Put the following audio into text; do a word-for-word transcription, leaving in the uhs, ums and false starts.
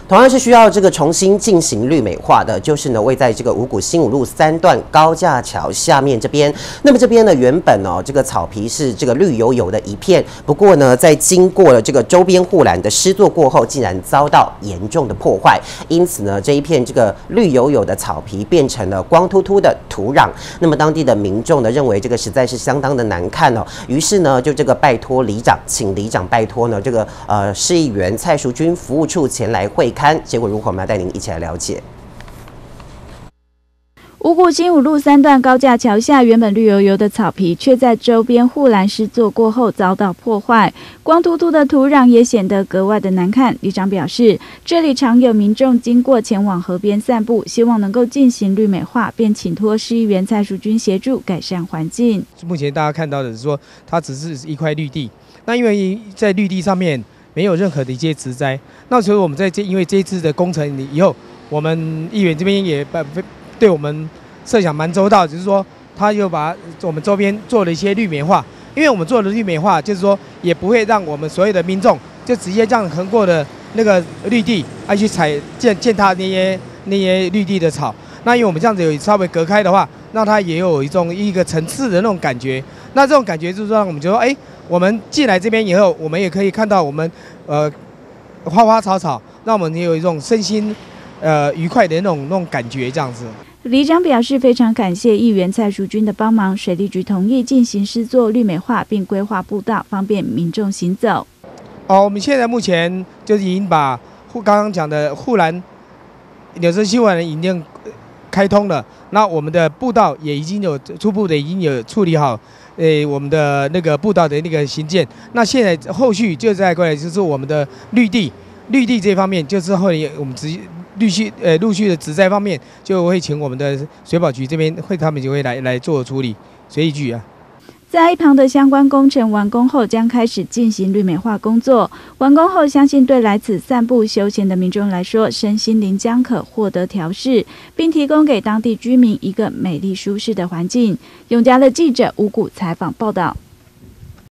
同样是需要这个重新进行绿美化的，就是呢位在这个五股新五路三段高架桥下面这边。那么这边呢原本哦这个草皮是这个绿油油的一片，不过呢在经过了这个周边护栏的施作过后，竟然遭到严重的破坏，因此呢这一片这个绿油油的草皮变成了光秃秃的土壤。那么当地的民众呢认为这个实在是相当的难看哦，于是呢就这个拜托里长，请里长拜托呢这个呃市议员蔡淑君服务处前来会勘。结果如何？我们要带您一起来了解。 五股新五路三段高架桥下，原本绿油油的草皮，却在周边护栏施作过后遭到破坏，光秃秃的土壤也显得格外的难看。里长表示，这里常有民众经过前往河边散步，希望能够进行绿美化，便请托市议员蔡淑君协助改善环境。 目前大家看到的是说，它只是一块绿地，那因为在绿地上面没有任何的一些植栽，那所以我们在这因为这一次的工程以后，我们议员这边也对我们设想蛮周到，只是说他又把我们周边做了一些绿美化，因为我们做的绿美化，就是说也不会让我们所有的民众就直接这样横过的那个绿地，啊去踩践践踏那些那些绿地的草。那因为我们这样子有稍微隔开的话，让它也有一种一个层次的那种感觉。那这种感觉就是让我们就说，哎，我们进来这边以后，我们也可以看到我们呃花花草草，让我们也有一种身心呃愉快的那种那种感觉，这样子。 里长表示，非常感谢议员蔡淑君的帮忙，水利局同意进行施作绿美化，并规划步道，方便民众行走。 哦，我们现在目前就是已经把护刚刚讲的护栏、柳泽西护栏已经开通了，那我们的步道也已经有初步的已经有处理好，呃，我们的那个步道的那个行建。那现在后续就再过来就是我们的绿地，绿地这方面就是后来我们直接。陆续呃陆续的植栽方面，就会请我们的水保局这边会，他们就会来来做处理，水利局啊。 在一旁的相关工程完工后，将开始进行绿美化工作。完工后，相信对来此散步休闲的民众来说，身心灵将可获得调适，并提供给当地居民一个美丽舒适的环境。永嘉的记者五股采访报道。